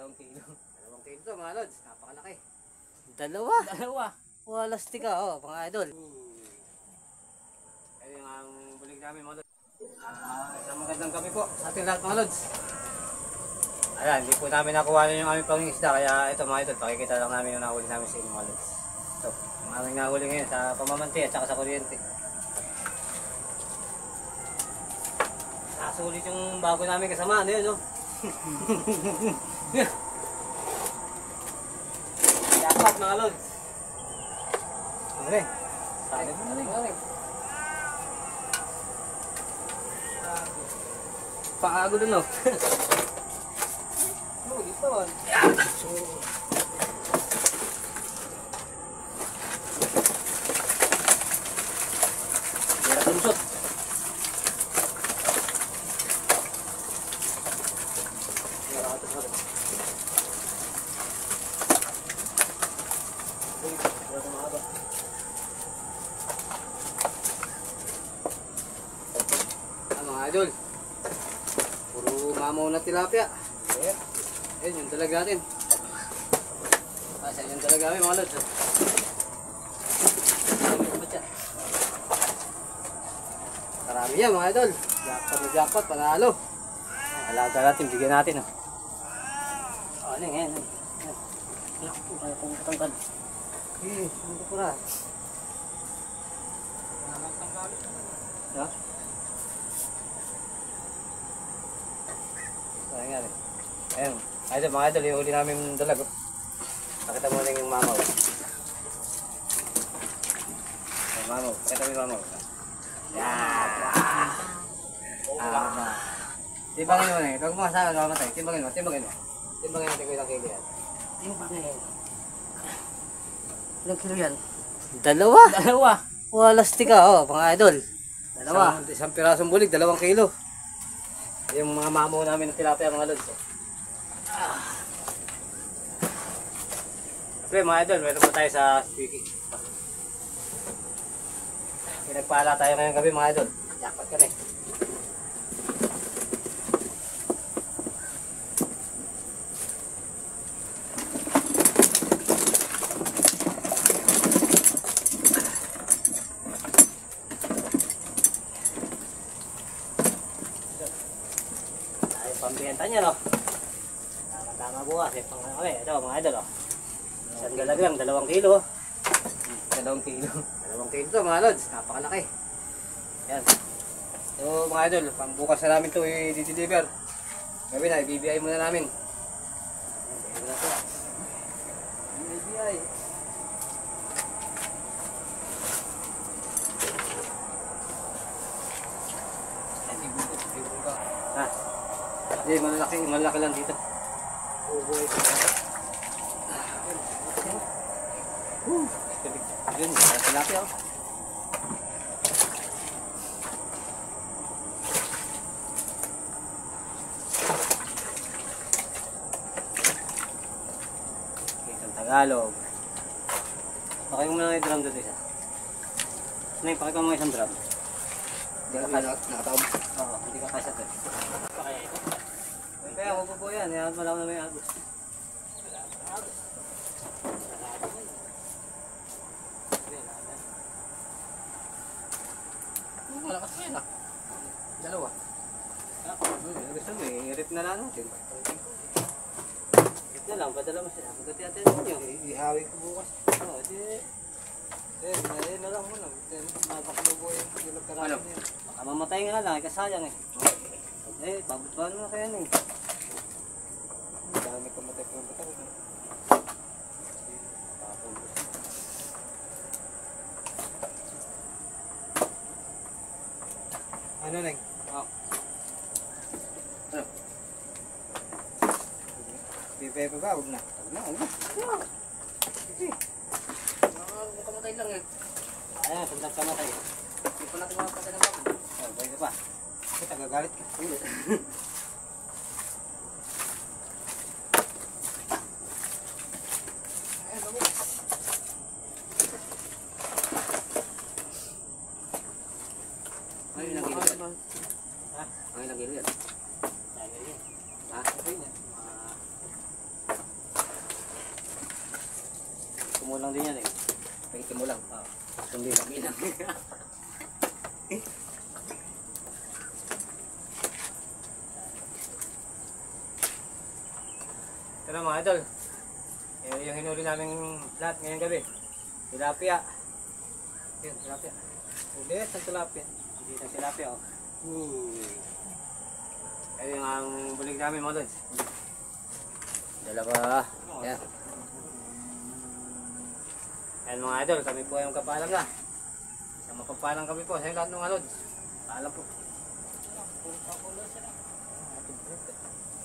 kilo. 2 kilo to mga lods. Napakalaki. Dalawa. Walas tika mga idol. Ayun ang bulig namin mga lods. Isang magandang gabi po sa ating lahat mga lods. Ayan, hindi po namin nakuha yung aming pangingisda. Kaya ito mga idol, pakikita lang namin yung nahuli namin sa inyo mga lods. Ito, ang aming nahuli ngayon sa pamamanti at saka sa kuryente. Nasulit yung bago namin kasama. Ano yun, no? Dapat mga lods. Galing. Galing. Paago dun, no? Dito. Merah tusuk. Mga idol, puro mamaw na tilapia. Ayun yung dalag natin. Kasi yung dalag namin mga lods. Marami yan mga idol. Jackpot, panalo. Alaga natin, bigyan natin. Ano yan? Naku, kaya kong tangkad. Hindi ko na. Ha? Ayun nga rin. Ayun. Idol, mga idol, yung huli namin dalag. Nakita mo lang yung mamaw. Mamaw, pakita mo yung mamaw. Yan! Timbangin mo na eh. Huwag mo kasama, nakamatay. Timbangin mo. Timbangin natin kung ilang kilo yan. Timbangin. Ilang kilo yan? Dalawa. Walas tika mga idol. Dalawa. Isang pirasong bulig, 2 kilo. Yung mga mamaw namin ng tilapia mga lods. Okay mga idol, meron po tayo sa Squeaky. Pinagpala tayo ngayong gabi mga idol. Jackpot kami. Ay, pambenta niya no. Tama bukas eh. Ito mga idol Isang galag lang, 2 kilo. 2 kilo. 2 kilo to mga lods. Napakalaki. Yan. So mga idol, pambukas na namin ito i-deliver. Gabi na, i-BBI muna namin. BBI. Ha? Hindi, malaki lang dito. Yun, tilapia Itong Tagalog. Pakay mo lang yung drum doon isa. Pakay mo isang drum. Hindi ka kaya nakatawag. Oo, hindi ka kaya doon. Pakaya ito. Kaya ako po yan, malaw na may agos. Malakas pa yun Dalawa. Gusto mo i-rip na lang natin. Rip na lang, padala mo sila. Magkati natin ninyo. Ihawi ko bukas. Oo, na lang muna. Mapaklubo yung dilog ka natin yun. Baka mamatay nga lang, kasayang pabutuan mo na kaya na Dami ka matay kung batak. Ano Neng? Ano? Bibay pa ba? Huwag na. Sige. Kamatay lang Ayan, tandang kamatay. Hindi pa natin makapatay ng bago. Balik ka pa. Kita, gagalit ka. bilang. Itong bilang. Bilang. Ito na mga idol. Yung hinuli namin lahat ngayong gabi. Tilapia. Yun, tilapia. Ulit ang tilapia. Hindi na tilapia oh. Ayun yung ang bulig namin mga lods. Dalawa. Yan. Yan mga idol, kami po yung kapalang na. Sa mapapalang kami po sa lahat ng lods. Paalam po.